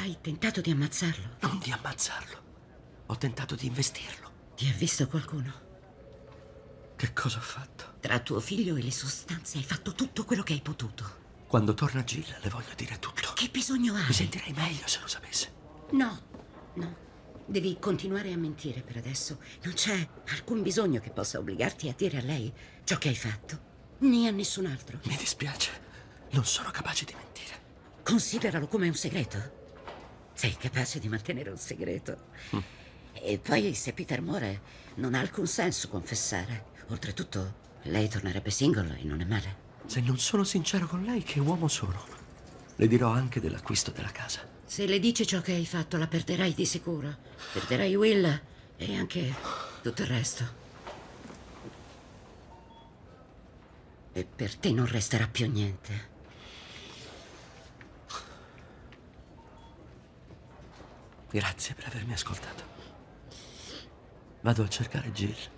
Hai tentato di ammazzarlo? Non di ammazzarlo. Ho tentato di investirlo. Ti ha visto qualcuno? Che cosa ho fatto? Tra tuo figlio e le sostanze hai fatto tutto quello che hai potuto. Quando torna Jill le voglio dire tutto. Che bisogno hai? Mi sentirei meglio se lo sapesse. No, no. Devi continuare a mentire per adesso. Non c'è alcun bisogno che possa obbligarti a dire a lei ciò che hai fatto, né a nessun altro. Mi dispiace. Non sono capace di mentire. Consideralo come un segreto. Sei capace di mantenere un segreto. E poi, se Peter muore, non ha alcun senso confessare. Oltretutto, lei tornerebbe single e non è male. Se non sono sincero con lei, che uomo sono? Le dirò anche dell'acquisto della casa. Se le dici ciò che hai fatto, la perderai di sicuro. Perderai Will e anche tutto il resto. E per te non resterà più niente. Grazie per avermi ascoltato. Vado a cercare Jill.